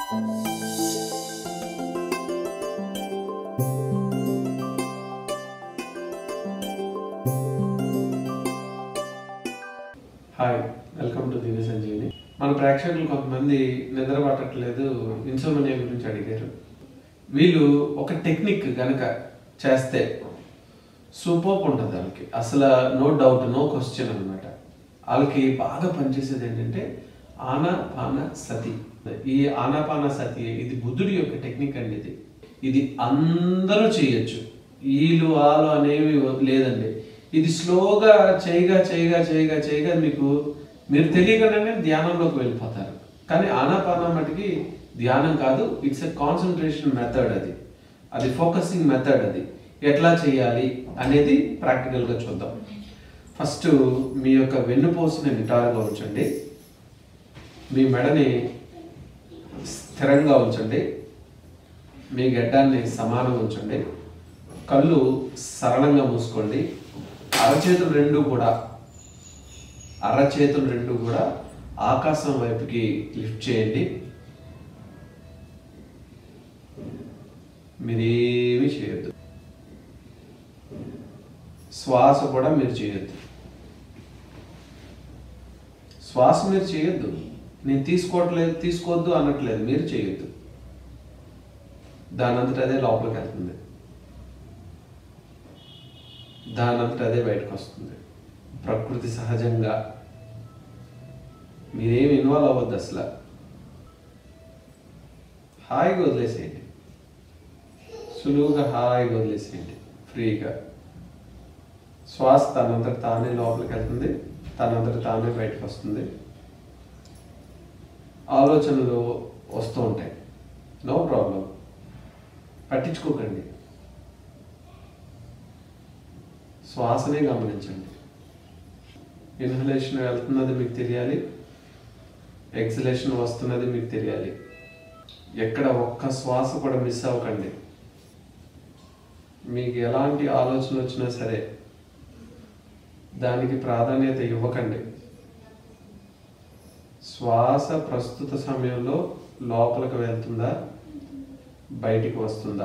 Hi, welcome to Divya Sanjeevini. మన ప్రేక్షకులు కొంతమంది నిద్ర పట్టట్లేదు, ఇన్సోమనియా గురించి అడిగారు. వీళ్ళు ఒక టెక్నిక్ కనుక చేస్తే సూపర్ ఉంటుంది. వాళ్ళకి అసలు నో డౌట్, నో క్వశ్చన్ అనమాట. వాళ్ళకి బాగా పనిచేసేది ఏంటంటే ఆనాపాన సతి. ఈ ఆనాపాన సతి ఇది బుద్ధుడి యొక్క టెక్నిక్ అండి. ఇది అందరూ చేయొచ్చు, వీళ్ళు వాళ్ళు అనేవి లేదండి. ఇది స్లోగా చేయగా మీరు తెలియకుండానే ధ్యానంలోకి వెళ్ళిపోతారు. కానీ ఆనాపాన మటుకి ధ్యానం కాదు, ఇట్స్ ఎ కాన్సన్ట్రేషన్ మెథడ్. అది ఫోకసింగ్ మెథడ్. అది ఎట్లా చేయాలి అనేది ప్రాక్టికల్గా చూద్దాం. ఫస్ట్ మీ యొక్క వెన్నుపూసని నిటారుగా ఉంచండి, మీ మెడని స్థిరంగా ఉంచండి, మీ గడ్డాన్ని సమానంగా ఉంచండి, కళ్ళు సరళంగా మూసుకోండి. అరచేతులు రెండు కూడా ఆకాశం వైపుకి లిఫ్ట్ చేయండి. మీరేమీ చేయొద్దు, శ్వాస కూడా మీరు చేయొద్దు. శ్వాస మీరు చేయొద్దు, నేను తీసుకోవద్దు అనట్లేదు, మీరు చేయొద్దు. దానంతట అదే లోపలికి వెళ్తుంది, దానంతట అదే బయటకు వస్తుంది. ప్రకృతి సహజంగా మీరేమి ఇన్వాల్వ్ అవ్వద్దు. అసలు హాయిగా వదిలేసేయండి, సులువుగా హాయిగా వదిలేసేయండి, ఫ్రీగా. శ్వాస తనంతట తానే లోపలికి వెళ్తుంది, తనంతట తానే బయటకు వస్తుంది. ఆలోచనలు వస్తూ ఉంటాయి, నో ప్రాబ్లం, పట్టించుకోకండి. శ్వాసనే గమనించండి. ఇన్హలేషన్ వెళ్తున్నది మీకు తెలియాలి, ఎక్సలేషన్ వస్తున్నది మీకు తెలియాలి. ఎక్కడ ఒక్క శ్వాస కూడా మిస్ అవ్వకండి. మీకు ఎలాంటి ఆలోచన వచ్చినా సరే దానికి ప్రాధాన్యత ఇవ్వకండి. శ్వాస ప్రస్తుత సమయంలో లోపలికి వెళ్తుందా, బయటికి వస్తుందా?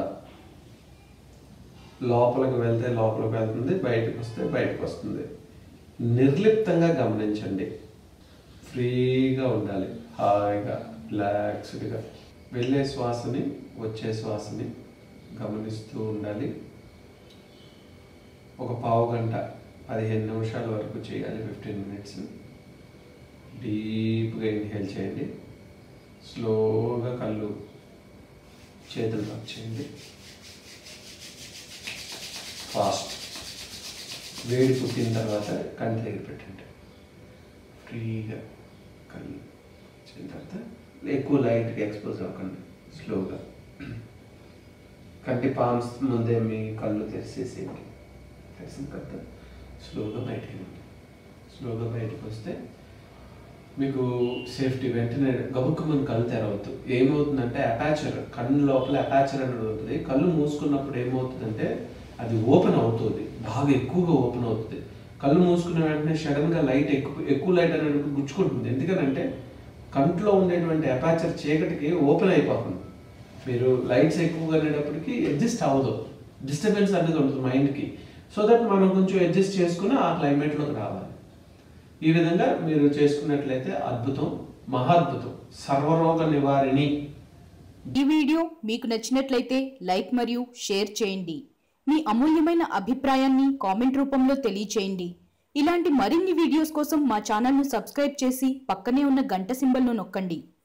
లోపలికి వెళ్తే లోపలికి వెళ్తుంది, బయటకు వస్తే బయటకు వస్తుంది. నిర్లిప్తంగా గమనించండి, ఫ్రీగా ఉండాలి, హాయిగా రిలాక్స్డ్గా. వెళ్ళే శ్వాసని వచ్చే శ్వాసని గమనిస్తూ ఉండాలి. ఒక పావు గంట 15 నిమిషాల వరకు చేయాలి, 15 మినిట్స్. డీప్గా ఇన్హేల్ చేయండి, స్లోగా కళ్ళు చేతులు లాక్ చేయండి. ఫాస్ట్ వేడి పుట్టిన తర్వాత కంటి దగ్గర పెట్టండి, ఫ్రీగా కళ్ళు వచ్చిన తర్వాత ఎక్కువ లైట్గా ఎక్స్పోజ్ అవ్వకండి. స్లోగా కంటి పాన్స్ ముందే మీ కళ్ళు తెరిసేసేయండి. తెరిసిన తర్వాత స్లోగా బయటకి రండి. స్లోగా బయటకు వస్తే మీకు సేఫ్టీ. వెంటనే గబుక్కుమని కళ్ళు తెరవద్దు. ఏమవుతుందంటే అపాచర్, కన్ను లోపల అపాచర్ అనేది అవుతుంది. కళ్ళు మూసుకున్నప్పుడు ఏమవుతుందంటే అది ఓపెన్ అవుతుంది, బాగా ఎక్కువగా ఓపెన్ అవుతుంది. కళ్ళు మూసుకున్న వెంటనే సడన్గా లైట్ ఎక్కువ లైట్ అనేది గుచ్చుకుంటుంది. ఎందుకనంటే కంట్లో ఉండేటువంటి అపాచర్ చీకటికి ఓపెన్ అయిపోతుంది. మీరు లైట్స్ ఎక్కువగా అనేటప్పటికి అడ్జస్ట్ అవ్వదు, డిస్టర్బెన్స్ అనేది ఉంటుంది మైండ్కి. సో దట్ మనం కొంచెం అడ్జస్ట్ చేసుకుని ఆ క్లైమేట్లోకి రావాలి. ఈ విధంగా మీరు చేసుకున్నట్లయితే అద్భుతం, మహాద్భుతం, సర్వరోగ నివారిణి. ఈ వీడియో మీకు నచ్చినట్లయితే లైక్ మరియు షేర్ చేయండి. మీ అమూల్యమైన అభిప్రాయాన్ని కామెంట్ రూపంలో తెలియచేయండి. ఇలాంటి మరిన్ని వీడియోస్ కోసం మా ఛానల్ను సబ్స్క్రైబ్ చేసి పక్కనే ఉన్న గంట సింబల్ను నొక్కండి.